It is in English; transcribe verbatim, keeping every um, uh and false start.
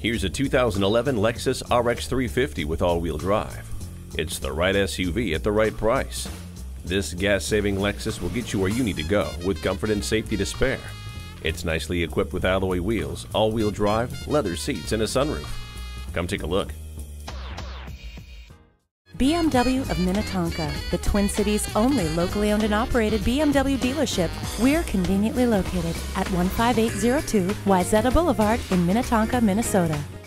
Here's a two thousand eleven Lexus R X three fifty with all-wheel drive. It's the right S U V at the right price. This gas-saving Lexus will get you where you need to go with comfort and safety to spare. It's nicely equipped with alloy wheels, all-wheel drive, leather seats, and a sunroof. Come take a look. B M W of Minnetonka, the Twin Cities' only locally owned and operated B M W dealership. We're conveniently located at one five eight zero two Wayzata Boulevard in Minnetonka, Minnesota.